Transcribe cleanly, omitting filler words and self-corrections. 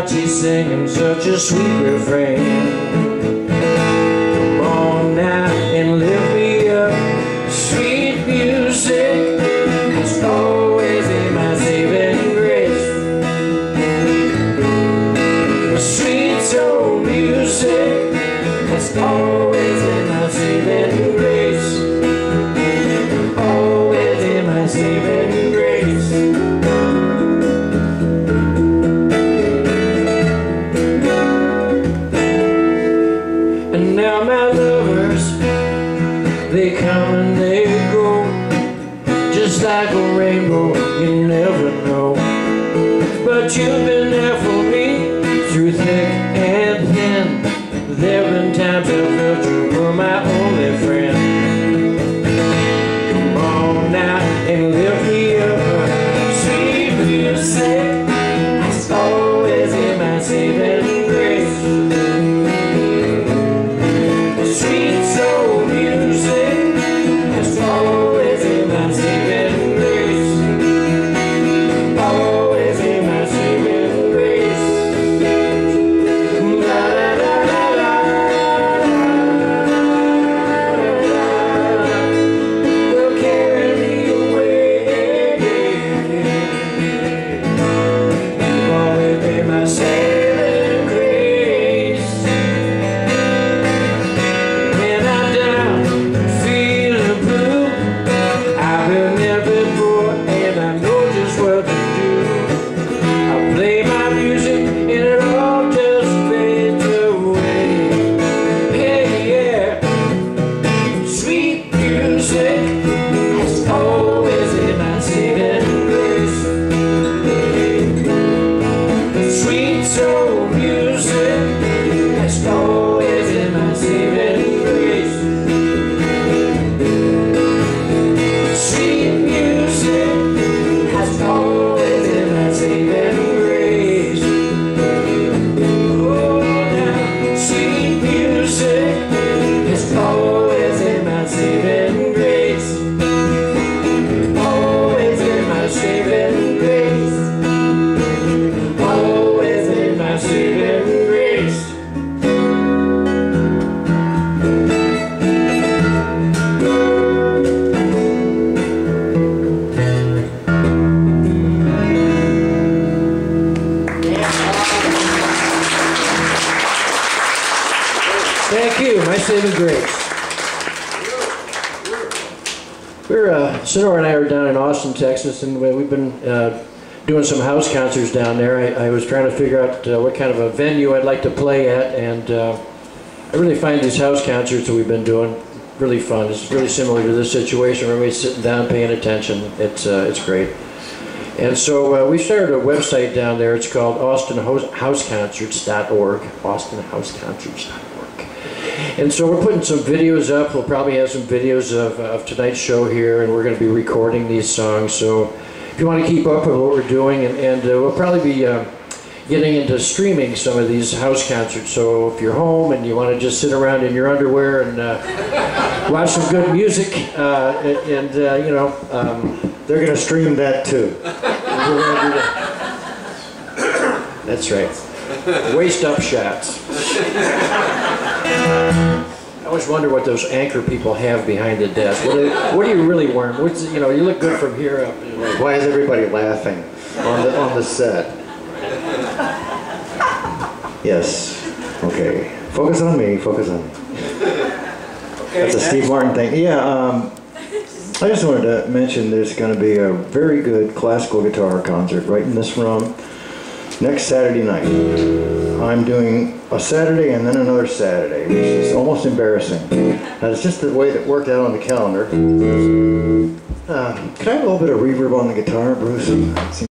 mariachi singing such a sweet refrain. Come on now and lift me up. Sweet music has always been my saving grace. Sweet soul music has always been my saving grace. Always been my saving grace. And now my lovers, they come and they go, just like a rainbow, you never know. But you've been there for me through thick and thin. There've been times I felt you were my only friend. Come on now and lift me up. Sweet music has always been my saving grace. Sweet soul music has always been my saving grace. Always been my saving grace. La la la la la. Will carry me away. You've always been my saving grace. When I'm down, feeling blue, I've been there before and I know just what to do. I play my music and it all just fades away. Hey, yeah. Sweet music has always been my saving grace. Sweet soul music has always been my saving grace. Sweet music has always been my saving grace. Oh, now, sweet music has always been my saving grace. Always been my saving grace. Always been my saving grace. Thank you, my saving grace. Sonora and I are down in Austin, Texas, and we've been doing some house concerts down there. I was trying to figure out what kind of a venue I'd like to play at, and I really find these house concerts that we've been doing really fun. It's really similar to this situation. Everybody's sitting down, paying attention. It's great. And so we started a website down there. It's called AustinHouseConcerts.org. AustinHouseConcerts.org. And so we're putting some videos up. We'll probably have some videos of tonight's show here, and we're going to be recording these songs. So if you want to keep up with what we're doing, and we'll probably be getting into streaming some of these house concerts. So if you're home and you want to just sit around in your underwear and watch some good music, you know, they're going to stream that too. we're gonna do that. That's right. Waist up shots. I always wonder what those anchor people have behind the desk. What are you really wearing? You know, you look good from here up. Why is everybody laughing on the set? Yes. Okay. Focus on me. Focus on me. Okay, that's a Steve Martin thing. Yeah. I just wanted to mention there's going to be a very good classical guitar concert right in this room next Saturday night. I'm doing a Saturday and then another Saturday, which is almost embarrassing. And it's just the way that worked out on the calendar. Can I have a little bit of reverb on the guitar, Bruce?